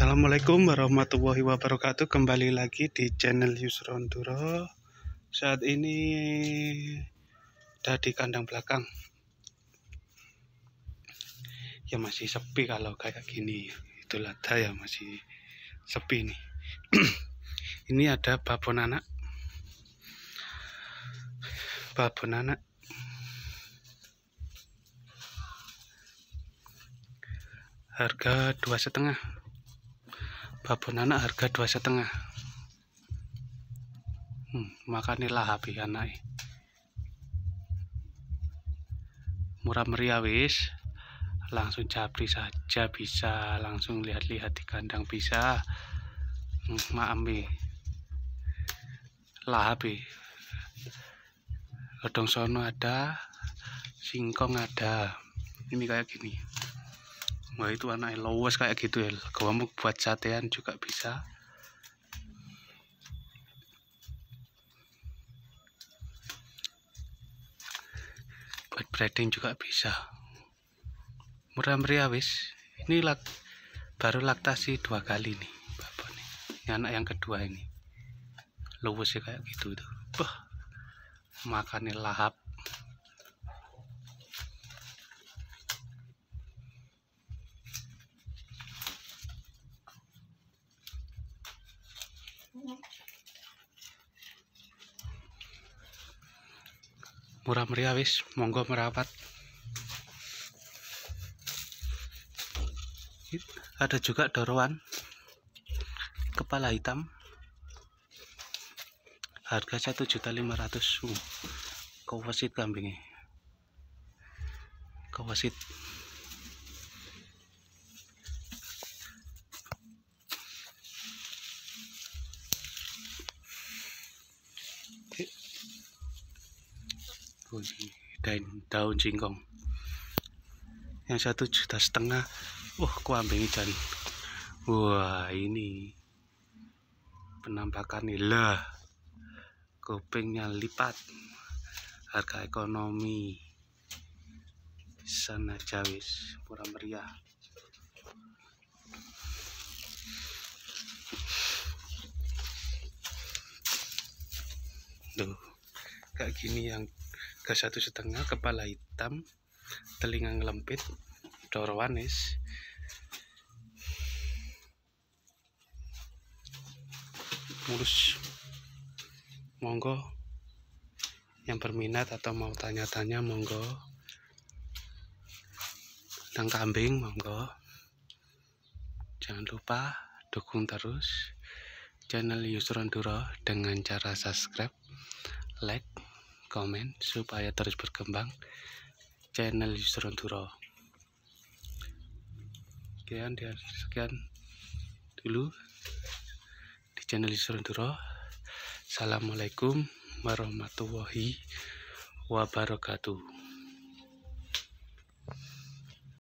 Assalamualaikum warahmatullahi wabarakatuh. Kembali lagi di channel Yusron Duro. Saat ini ada di kandang belakang. Ya masih sepi kalau kayak gini. Itulah ya masih sepi nih. Ini ada babon anak. Babon anak. Harga 2,5. Babon anak harga 2,5. Makanya lahap anak. Murah meriah wis. Langsung japri saja, bisa langsung lihat-lihat di kandang bisa. Maambi lahap. Odong sono ada, singkong ada. Ini kayak gini. Wah, itu anaknya luwes kayak gitu ya. Kamu buat satean juga bisa. Buat breeding juga bisa. Murah meriah wis. Ini baru laktasi 2 kali nih babon nih. Ini anak yang kedua ini. Luwes kayak gitu tuh. Wah, makannya lahap. Murah meriah wis, monggo merapat. Ada juga doroan kepala hitam, harga 1.500.000. Kawasit kambingnya, kawasit. Daun singkong yang 1,5 juta. Wah, kambing ikan. Wah, ini penampakan lah, kupingnya lipat. Harga ekonomi sana jawis, murah meriah. Tuh kayak gini yang ke 1,5, kepala hitam, telinga ngelempit, dorowanis. Mulus. Monggo yang berminat atau mau tanya-tanya, monggo. Tentang kambing, monggo. Jangan lupa dukung terus channel Yusron Duro dengan cara subscribe, like, komen, supaya terus berkembang channel Yusron Duro. Sekian dulu di channel Yusron Duro. Assalamualaikum warahmatullahi wabarakatuh.